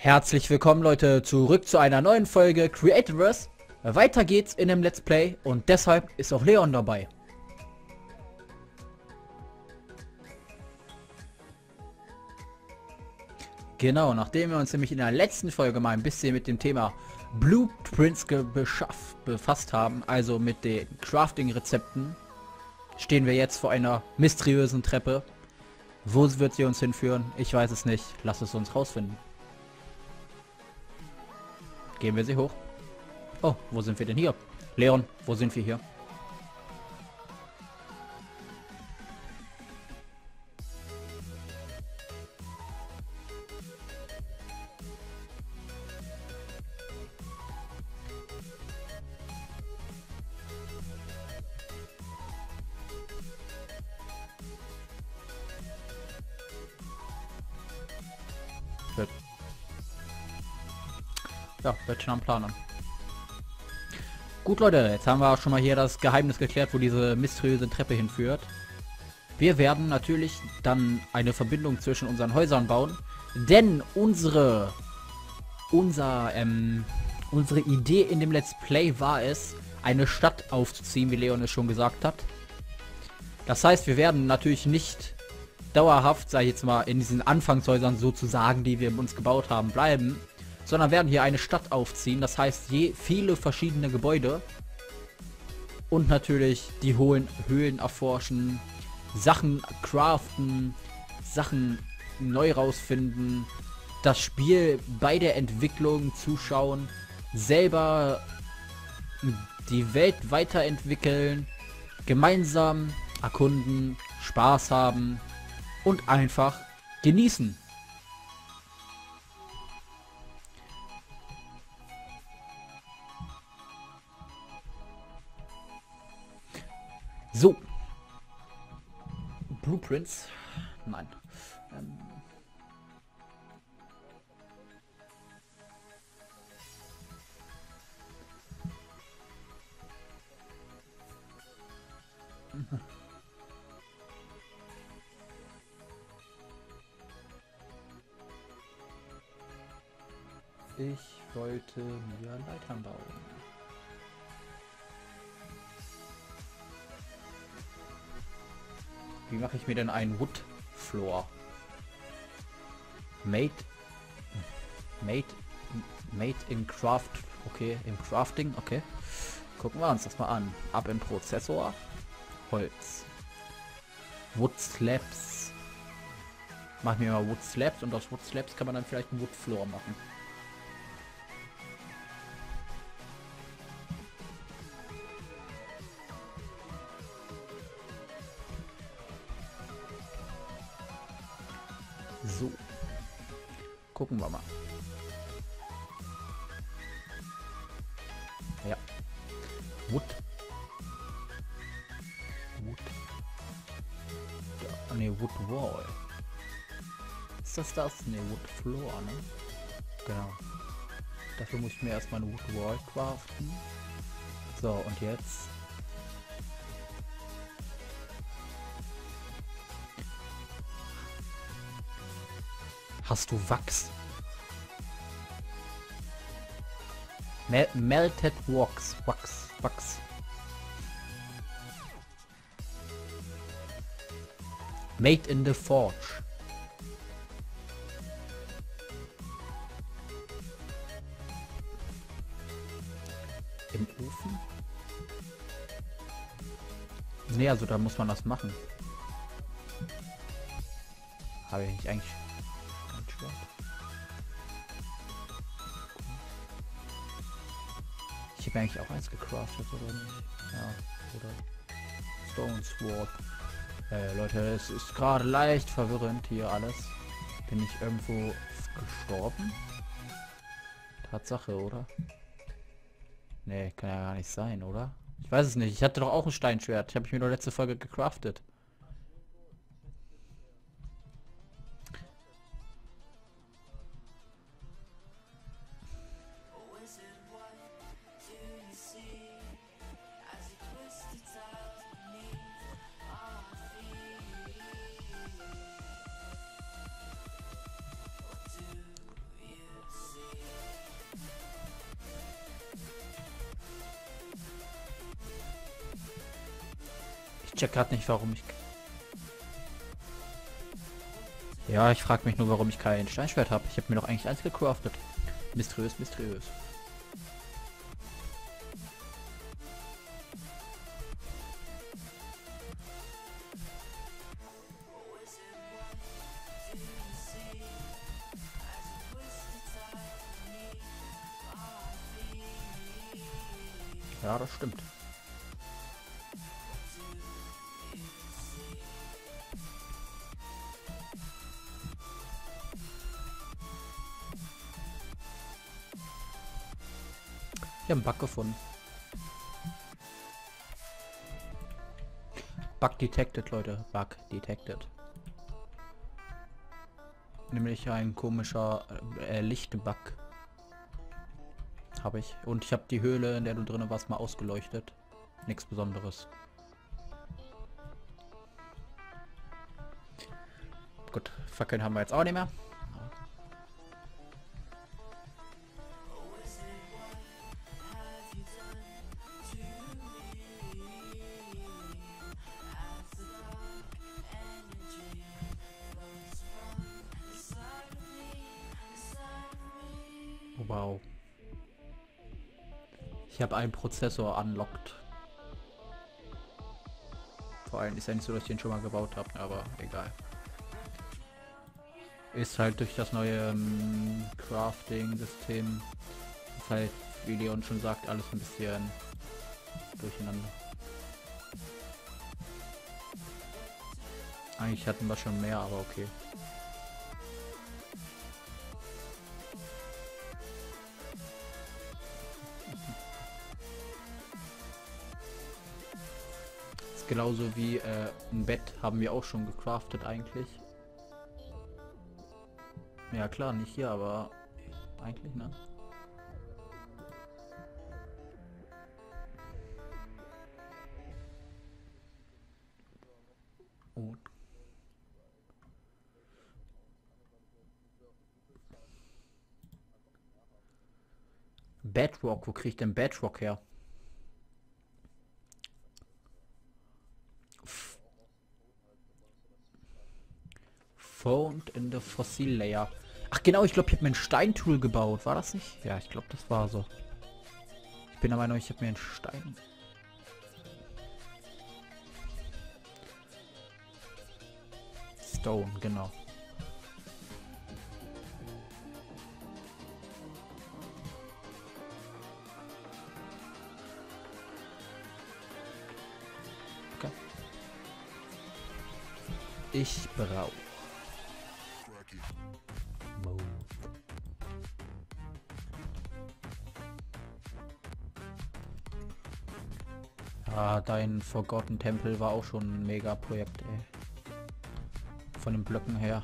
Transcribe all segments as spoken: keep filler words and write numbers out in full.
Herzlich willkommen, Leute, zurück zu einer neuen Folge Creativerse. Weiter geht's in dem Let's Play und deshalb ist auch Leon dabei. Genau, nachdem wir uns nämlich in der letzten Folge mal ein bisschen mit dem Thema Blueprints befasst haben, also mit den Crafting-Rezepten, stehen wir jetzt vor einer mysteriösen Treppe. Wo wird sie uns hinführen? Ich weiß es nicht. Lass es uns rausfinden. Gehen wir sie hoch. Oh, wo sind wir denn hier? Leon, wo sind wir hier? Wird Ja, wird schon am Plan an. Gut, Leute, jetzt haben wir schon mal hier das Geheimnis geklärt, wo diese mysteriöse Treppe hinführt. Wir werden natürlich dann eine Verbindung zwischen unseren Häusern bauen, denn unsere unser ähm, unsere Idee in dem Let's Play war es, eine Stadt aufzuziehen, wie Leon es schon gesagt hat. Das heißt, wir werden natürlich nicht dauerhaft, sage ich jetzt mal, in diesen Anfangshäusern sozusagen, die wir uns gebaut haben, bleiben, sondern werden hier eine Stadt aufziehen. Das heißt, je viele verschiedene Gebäude und natürlich die hohen Höhlen erforschen, Sachen craften, Sachen neu rausfinden, das Spiel bei der Entwicklung zuschauen, selber die Welt weiterentwickeln, gemeinsam erkunden, Spaß haben und einfach genießen. So. Blueprints? Nein. Ähm. Ich wollte mir Leitern bauen. Wie mache ich mir denn einen Wood Floor? Made Made Made in Craft. Okay, im Crafting, okay. Gucken wir uns das mal an. Ab im Prozessor. Holz. Wood Slabs. Machen wir mal Wood Slabs und aus Wood Slabs kann man dann vielleicht einen Wood Floor machen. So. Gucken wir mal. Ja. Wood. Wood. Ja, ne, Wood Wall. Ist das das? Ne, Wood Floor, ne? Genau. Dafür muss ich mir erstmal eine Wood Wall craften. So, und jetzt... Hast du Wachs? Mel melted Wax. Wachs. Wachs. Made in the Forge. Im Ofen? Ne, also da muss man das machen. Habe ich nicht eigentlich... Ich habe eigentlich auch eins gecraftet, oder nicht? Ja, oder Stone Sword. Äh, Leute, es ist gerade leicht verwirrend hier alles. Bin ich irgendwo gestorben? Tatsache, oder? Nee, kann ja gar nicht sein, oder? Ich weiß es nicht. Ich hatte doch auch ein Steinschwert. Ich habe mir nur letzte Folge gecraftet. Ich check grad nicht, warum ich... Ja, ich frage mich nur, warum ich kein Steinschwert habe. Ich habe mir doch eigentlich eins gecraftet. Mysteriös, mysteriös. Ja, das stimmt. Ich habe einen Bug gefunden. Bug detected, Leute. Bug detected. Nämlich ein komischer äh, Lichtbug. Habe ich. Und ich habe die Höhle, in der du drin warst, mal ausgeleuchtet. Nichts Besonderes. Gut, Fackeln haben wir jetzt auch nicht mehr. Wow. Ich habe einen Prozessor unlocked. Vor allem ist ja nicht so, dass ich den schon mal gebaut habe, aber egal. Ist halt durch das neue ähm, Crafting-System, ist halt, wie Leon schon sagt, alles ein bisschen durcheinander. Eigentlich hatten wir schon mehr, aber okay. Ist genauso wie äh, ein Bett haben wir auch schon gecraftet eigentlich. Ja klar, nicht hier, aber eigentlich, ne? Und Bedrock, wo krieg ich denn Bedrock her? F Found in the Fossil Layer. Ach genau, ich glaube, ich habe mir ein Steintool gebaut. War das nicht? Ja, ich glaube, das war so. Ich bin der Meinung, ich habe mir einen Stein... Stone, genau. Okay. Ich brauche... Ah, dein Forgotten Tempel war auch schon ein mega Projekt, ey. Von den Blöcken her.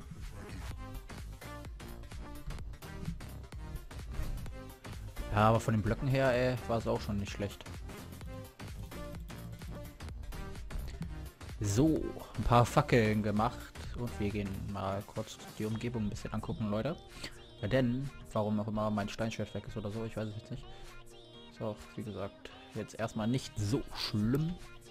Ja, aber von den Blöcken her, ey, war es auch schon nicht schlecht. So, ein paar Fackeln gemacht und wir gehen mal kurz die Umgebung ein bisschen angucken, Leute. Ja, denn, warum auch immer mein Steinschwert weg ist oder so, ich weiß es jetzt nicht. Ist auch, wie gesagt, jetzt erstmal nicht so schlimm.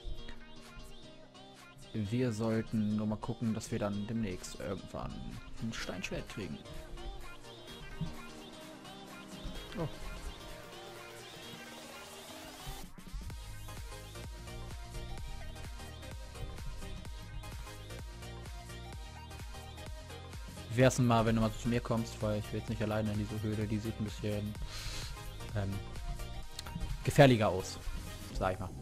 Wir sollten nur mal gucken, dass wir dann demnächst irgendwann ein Steinschwert kriegen. Oh. Wie wär's denn mal, wenn du mal zu mir kommst, weil ich will jetzt nicht alleine in diese Höhle, die sieht ein bisschen ähm, gefährlicher aus, sag ich mal.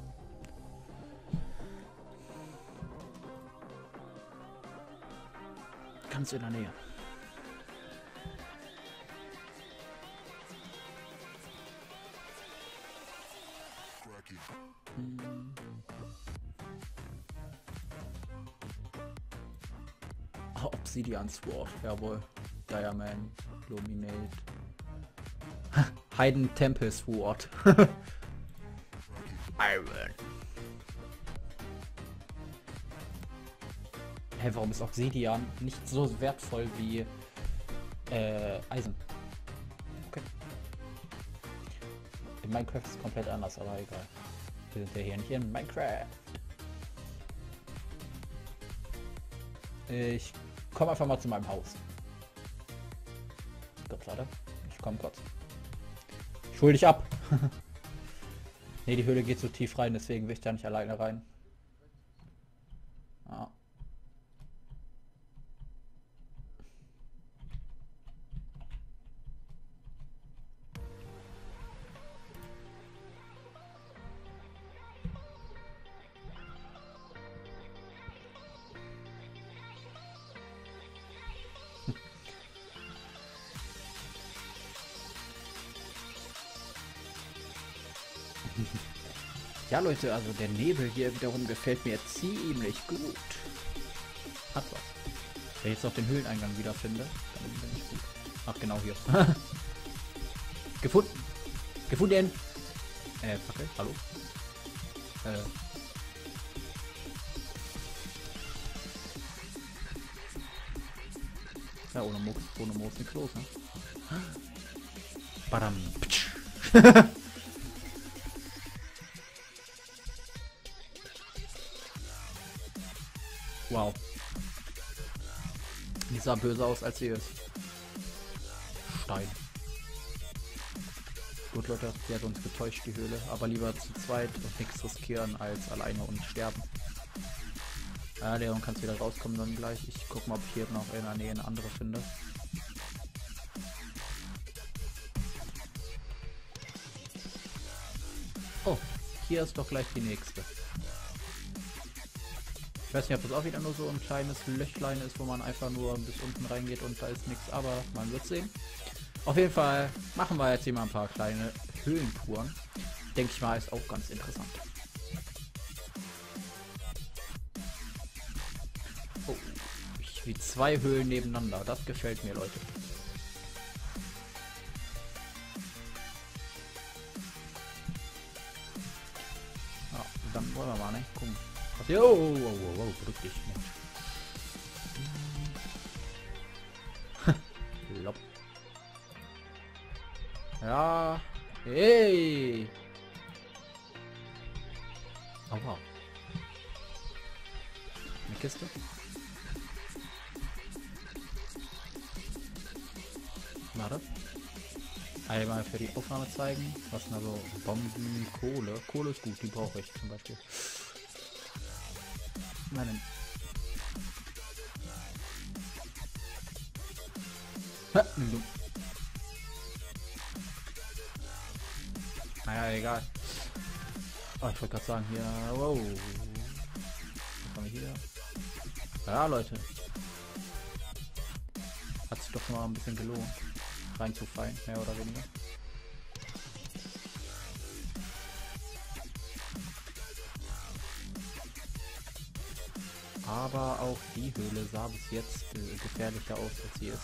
Ganz in der Nähe. Hm. Oh, Obsidian Sword, jawohl. Diamond, Illuminate. Hidden Temple Sword. Iron. Hä, hey, warum ist Obsidian nicht so wertvoll wie äh, Eisen? Okay. In Minecraft ist es komplett anders, aber egal. Wir sind ja hier nicht in Minecraft. Ich komme einfach mal zu meinem Haus. Gott, warte. Ich komme kurz. Ich hol dich ab. Ne, die Höhle geht so tief rein, deswegen will ich da nicht alleine rein. Ah. Ja, Leute, also der Nebel hier wiederum gefällt mir ziemlich gut. Hat was. Wenn ich jetzt noch den Höhleneingang wiederfinde, dann bin ich gut. Ach, genau hier. Gefunden. Gefunden. Äh, Fackel, hallo? Äh. Ja, ohne Mucks, ohne Moos nichts los, ne? Badam. Wow. Die sah böse aus, als sie ist. Stein. Gut, Leute, die hat uns getäuscht, die Höhle. Aber lieber zu zweit und nichts riskieren, als alleine und sterben. Ja, Leon, kannst wieder rauskommen dann gleich. Ich guck mal, ob ich hier noch in der Nähe eine andere finde. Oh, hier ist doch gleich die nächste. Ich weiß nicht, ob das auch wieder nur so ein kleines Löchlein ist, wo man einfach nur bis unten reingeht und da ist nichts, aber man wird sehen. Auf jeden Fall machen wir jetzt hier mal ein paar kleine Höhlentouren. Denke ich mal, ist auch ganz interessant. Oh, wie zwei Höhlen nebeneinander. Das gefällt mir, Leute. Ja, dann wollen wir mal, ne? Gucken. Jo, wow, wow, wow, drück dich. Lopp. Ja, hey. Oh, wow. Eine Kiste. Warte. Einmal für die Aufnahme zeigen. Was sind also Bomben, Kohle. Kohle ist gut, die brauche ich zum Beispiel. Nein. Naja, egal. Oh, ich wollte gerade sagen, hier. Wow. Was haben wir hier? Ja, Leute. Hat sich doch schon mal ein bisschen gelohnt, reinzufallen, mehr oder weniger. Aber auch die Höhle sah bis jetzt äh, gefährlicher aus, als sie ist.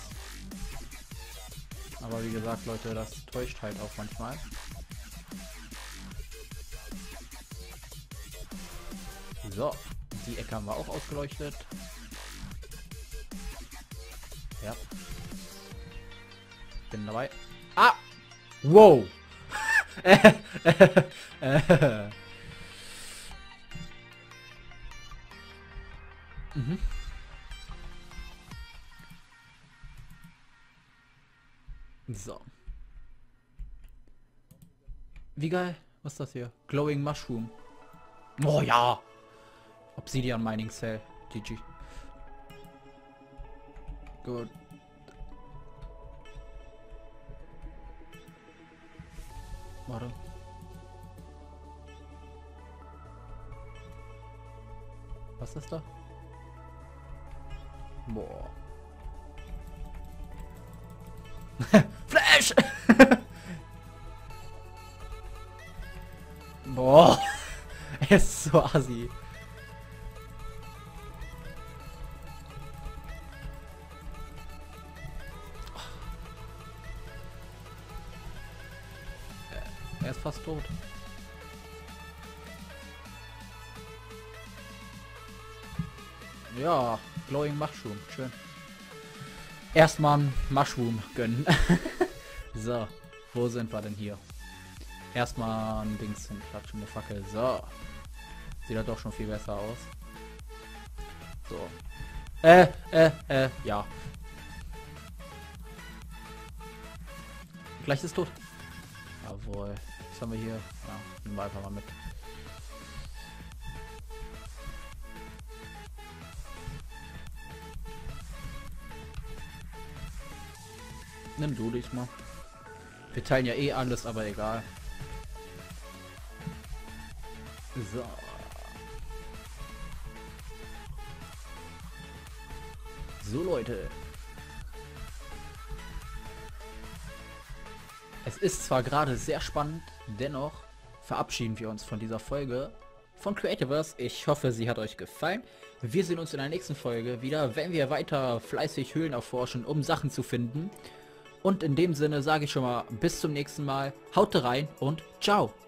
Aber wie gesagt, Leute, das täuscht halt auch manchmal. So, die Ecke haben wir auch ausgeleuchtet. Ja. Bin dabei. Ah! Wow! Mhm. So. Wie geil. Was ist das hier? Glowing Mushroom. Oh ja. Obsidian Mining Cell. G G. Gut. Warte. Was ist da? Boah. Flash! Boah. Er ist so assi. Er ist fast tot. Ja, Glowing Mushroom, schön. Erstmal ein Mushroom gönnen. So, wo sind wir denn hier? Erstmal ein Dings hinklatschen, eine Fackel. So. Sieht ja doch schon viel besser aus. So. Äh, äh, äh, ja. Gleich ist tot. Jawohl. Was haben wir hier? Ja, nehmen wir einfach mal mit. Nimm du diesmal. Wir teilen ja eh alles, aber egal. So. So, Leute. Es ist zwar gerade sehr spannend, dennoch verabschieden wir uns von dieser Folge von Creativers. Ich hoffe, sie hat euch gefallen. Wir sehen uns in der nächsten Folge wieder, wenn wir weiter fleißig Höhlen erforschen, um Sachen zu finden. Und in dem Sinne sage ich schon mal bis zum nächsten Mal. Haut rein und ciao.